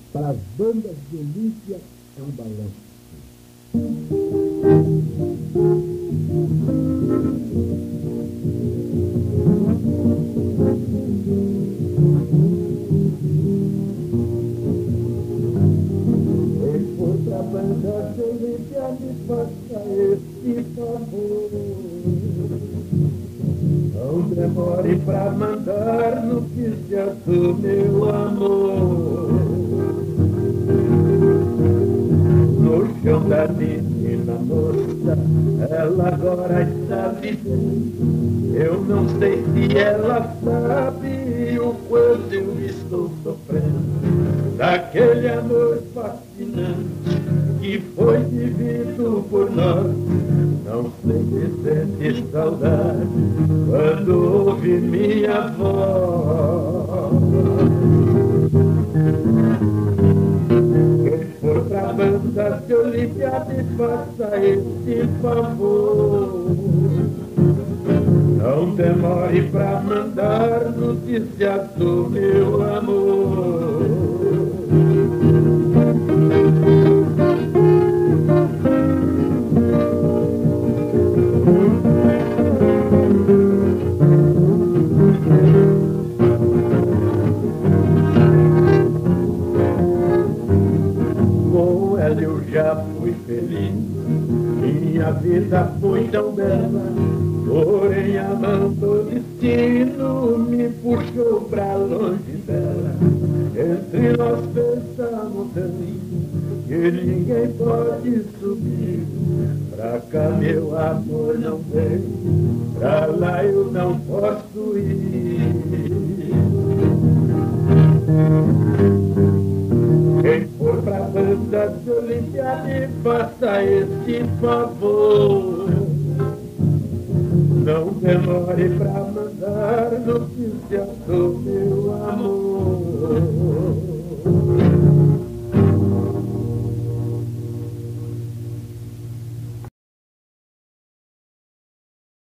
para as bandas de Olímpia é um balanço. Quem for pra banda de Olímpia me faça esse favor. Não demore pra mandar notícias do meu amor. No chão da menina moça, ela agora está vivendo. Eu não sei se ela sabe o quanto eu estou sofrendo daquele amor fascinante que foi vivido por nós. Não sei se sente saudade quando ouve minha voz. Quem for pra banda de Olímpia me faça esse favor. Não demore pra mandar notícias do meu amor. Com ela eu já fui feliz, minha vida foi tão bela. Porém amando o destino me puxou pra longe dela. Entre nós pensamos que ninguém pode subir. Pra cá meu amor não vem, pra lá eu não posso ir. Quem for pra banda de Olímpia me faça esse favor. Não demore pra mandar notícias do meu